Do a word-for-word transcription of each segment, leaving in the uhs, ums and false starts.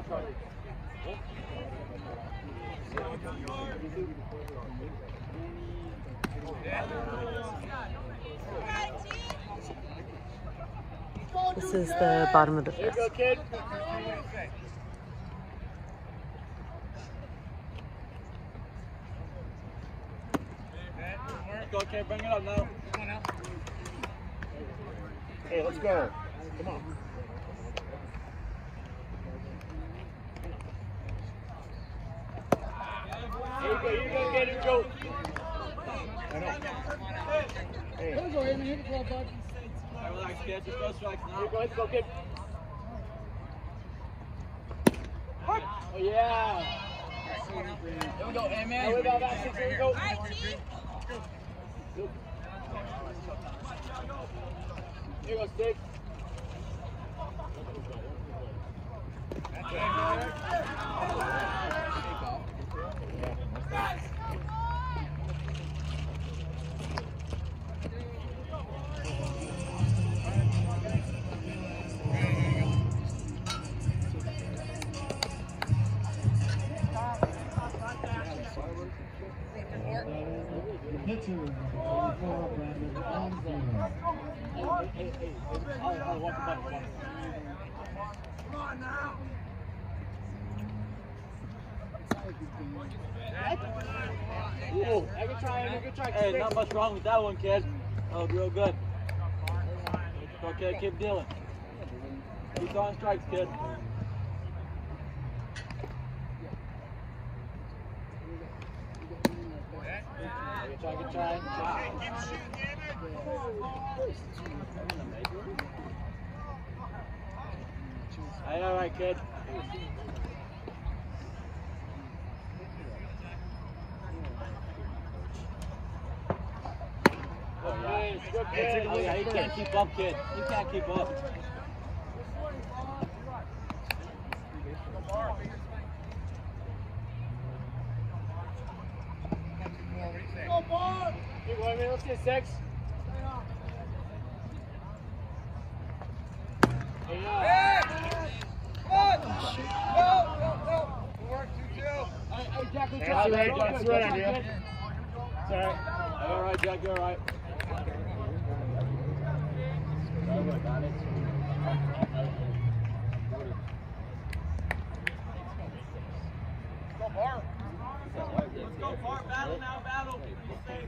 This is the bottom of the fifth. Go, kid. Go, kid. Bring it up now. Come on now. Hey, let's go. Come on. Here you go. Here you go, kid. Here you go. I know. Hey. There you go, Amy. Hit the club, bud. All right, relax, kid. Just go strikes now. Here you go. Let's go, kid. Oh, yeah. Here we go, amen. Here we go, back six. Here we go. Here goes Dick. Pitcher, thirty-four, Brandon Alexander. Hey, hey, hey, I'll, I'll walk the button. Come on now. Ooh, I can try it. I can try. Hey, not much wrong with that one, kid. Oh, real good. Okay, keep dealing. Keep on strikes, kid. Try, good try. Hey, all right, kid. Oh, yeah. Good kid. Oh, yeah, you can't keep up, kid. You can't keep up. Go, Bob! Hey, wait a minute, let's get six. Hey, uh, One! Go, go, go! Good work, two two. Hey, hey, Jack, let's That's try. right, Go, that's go, right, go, idea. kid. It's all right. All right, Jack, you're all right. Go, Bar. Let's go, Bar. Battle now, battle. Be safe.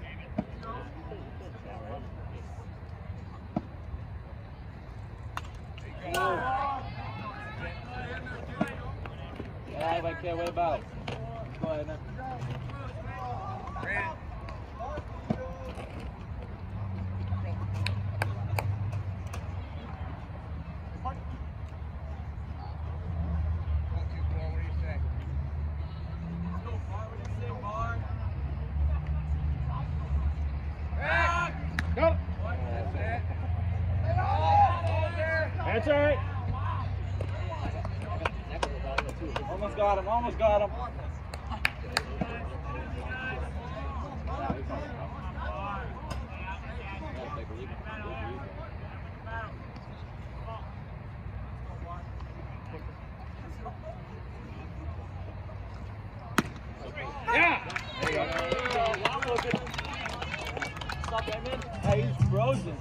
Yeah, I can't wait about it. Go ahead now. That's all right. Almost got him, almost got him. Yeah! There you go. Stop, Edmund. Hey, he's frozen.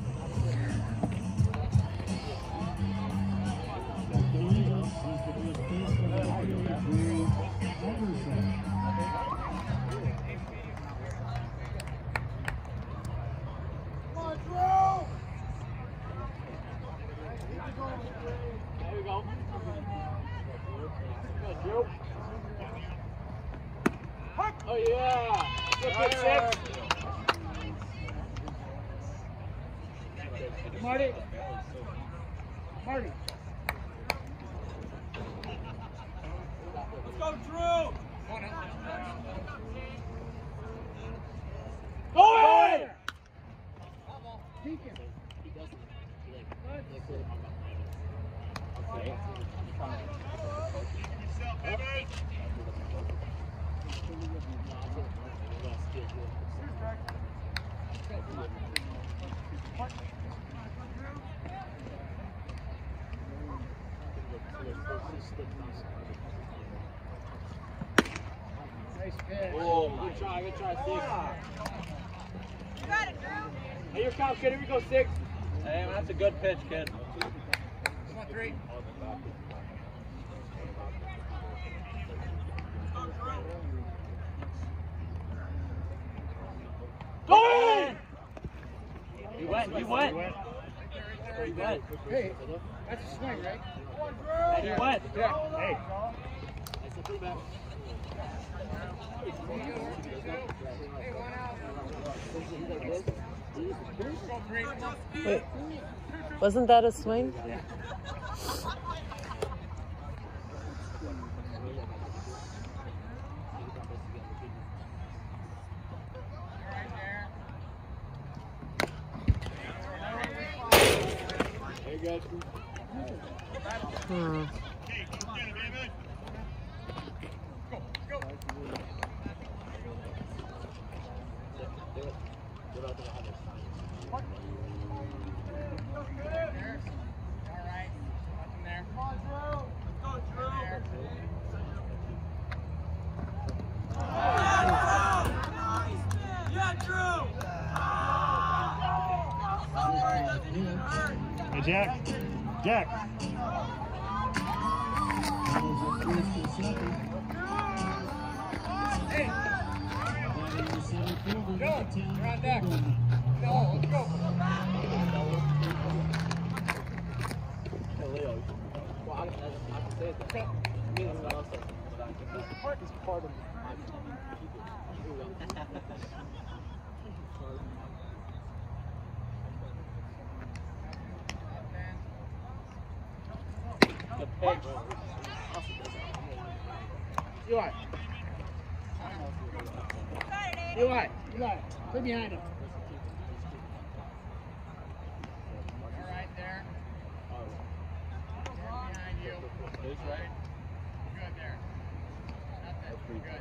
There we go. Good, Drew. Oh, yeah. Good, good six. Marty. Marty. Let's go, Drew. Go ahead! Deacon. Nice pitch. Oh, good try, good try, six. You got it, Drew. Hey, here comes, kid. Here we go, six. Hey, man, that's a good pitch, kid. Come on, three. Go! He went, he went. He went. Hey, that's a swing, right? And he went. Yeah. Hey. Wait, wasn't that a swing? Hmm. Hey, Jack. Jack. Hey. Go. You're on deck. No, let's go. Park is part of the pitch. Eli. Eli. Eli. Play behind him. All right, there. Behind you. That's right. Good there. Nothing. Good.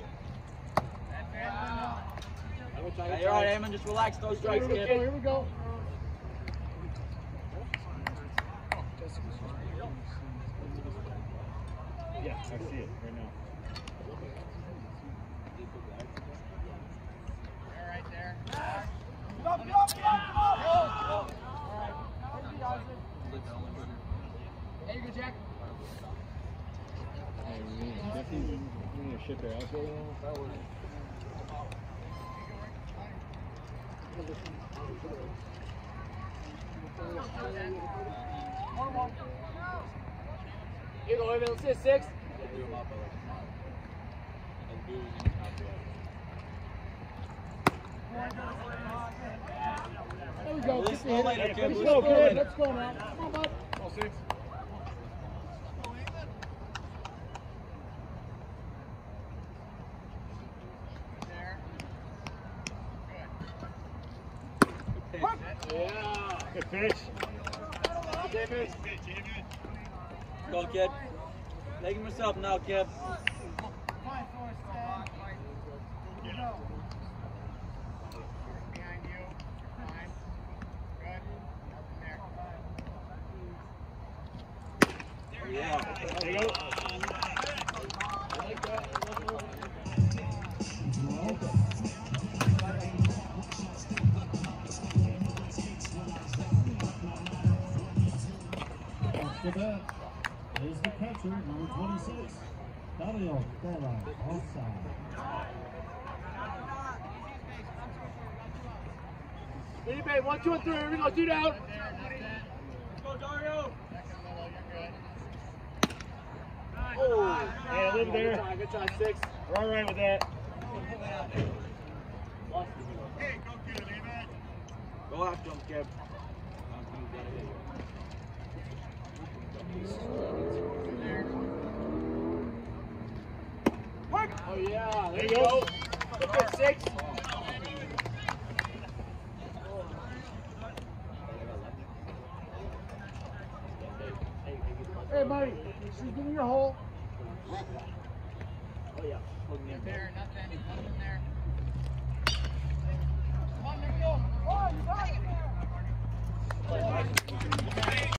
That's it. Hey, you're all right, Eamon. Just relax those strikes, Here we go. kid. Here we go. Yeah, I see it right now. All right, there. There you go, Jack. Hey, we need definitely we need to ship their outfit now. Here you go, Eamon. Let's hit six. There we go. Release Get the hit. later, kid. Let's Release go, later. kid. Let's go now. Come on, bud. All six. There. Yeah. Good pitch. Go, kid. Make him yourself now, kid. Behind you. Fine. Good. Nothing there. Yeah. There you go. Off the bat is the catcher, number twenty-six, Dario Ferra, offside. Felipe, one, two, and three. Here we go. Two down. Let's go, Dario. Oh. Yeah, live Good there. try, good try, six. We're all right with that. Go after him, kid. Oh yeah, there you go. Look at six. Hey, buddy. She's giving your hole. Oh yeah. There, nothing. Nothing there. Come on, there we go. Oh, you got it there.